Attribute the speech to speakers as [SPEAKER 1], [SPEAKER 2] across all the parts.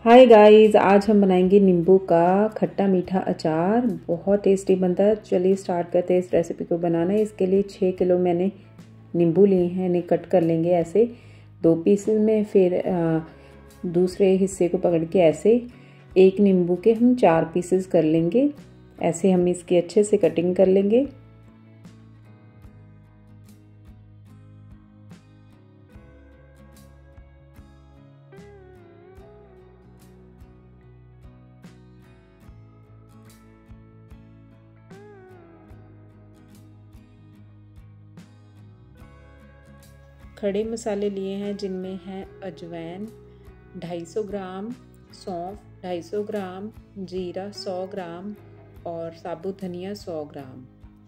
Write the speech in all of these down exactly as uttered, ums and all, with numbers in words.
[SPEAKER 1] Hi guys, आज हम बनाएंगे नींबू का खट्टा मीठा अचार। बहुत टेस्टी बनता है। चलिए स्टार्ट करते हैं इस रेसिपी को बनाना। इसके लिए छः किलो मैंने नींबू लिए हैं, इन्हें कट कर लेंगे ऐसे दो पीसेस में। फिर आ, दूसरे हिस्से को पकड़ के ऐसे एक नींबू के हम चार पीसेस कर लेंगे। ऐसे हम इसकी अच्छे से कटिंग कर लेंगे। खड़े मसाले लिए हैं जिनमें है अजवाइन दो सौ पचास ग्राम, सौंफ दो सौ पचास ग्राम, जीरा सौ ग्राम और साबुत धनिया सौ ग्राम।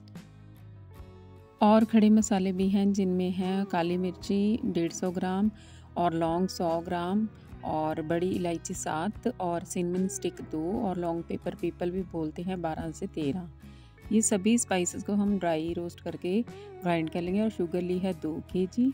[SPEAKER 1] और खड़े मसाले भी हैं जिनमें है काली मिर्ची डेढ़ सौ ग्राम और लौंग सौ ग्राम और बड़ी इलायची सात और सिनेमन स्टिक दो और लॉन्ग पेपर पीपल भी बोलते हैं बारह से तेरह। ये सभी स्पाइसेस को हम ड्राई रोस्ट करके ग्राइंड कर लेंगे। और शुगर ली है दो के जी।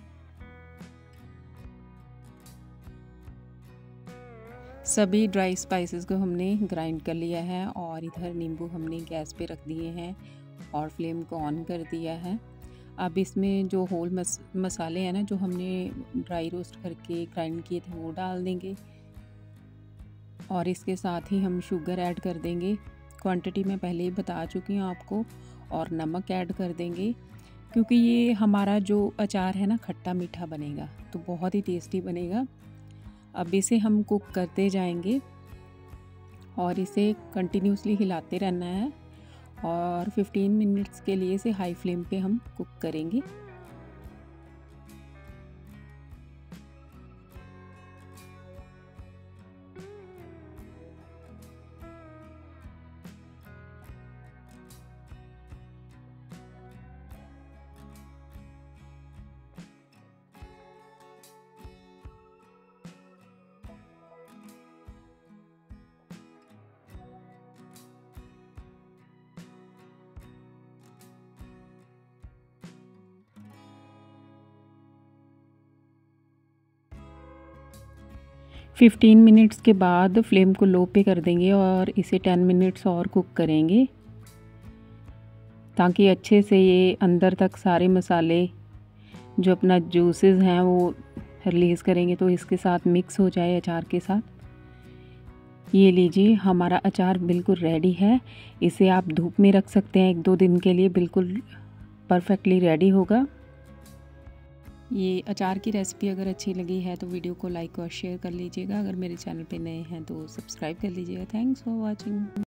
[SPEAKER 1] सभी ड्राई स्पाइसेस को हमने ग्राइंड कर लिया है और इधर नींबू हमने गैस पे रख दिए हैं और फ्लेम को ऑन कर दिया है। अब इसमें जो होल मस, मसाले हैं ना जो हमने ड्राई रोस्ट करके ग्राइंड किए थे वो डाल देंगे और इसके साथ ही हम शुगर ऐड कर देंगे। क्वांटिटी मैं पहले ही बता चुकी हूँ आपको। और नमक ऐड कर देंगे क्योंकि ये हमारा जो अचार है ना खट्टा मीठा बनेगा तो बहुत ही टेस्टी बनेगा। अब इसे हम कुक करते जाएंगे और इसे कंटिन्यूसली हिलाते रहना है और पंद्रह मिनट्स के लिए इसे हाई फ्लेम पे हम कुक करेंगे। पंद्रह मिनट्स के बाद फ्लेम को लो पे कर देंगे और इसे दस मिनट्स और कुक करेंगे ताकि अच्छे से ये अंदर तक सारे मसाले जो अपना जूसेस हैं वो रिलीज़ करेंगे तो इसके साथ मिक्स हो जाए अचार के साथ। ये लीजिए हमारा अचार बिल्कुल रेडी है। इसे आप धूप में रख सकते हैं एक दो दिन के लिए, बिल्कुल परफेक्टली रेडी होगा। ये अचार की रेसिपी अगर अच्छी लगी है तो वीडियो को लाइक और शेयर कर लीजिएगा। अगर मेरे चैनल पे नए हैं तो सब्सक्राइब कर लीजिएगा। Thanks for watching.